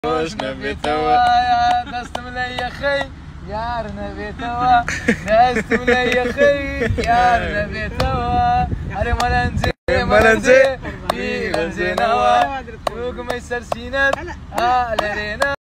خوش نبێتەوە دەستم لە یەخەی یار نەبێتەوە دەستم لە یەخەی یار نەبێتەوە هەرێ مەلەنجێ مەلەنجێ بیڵەنجێنەوە دووگمەی سەر سینەت لەرێنە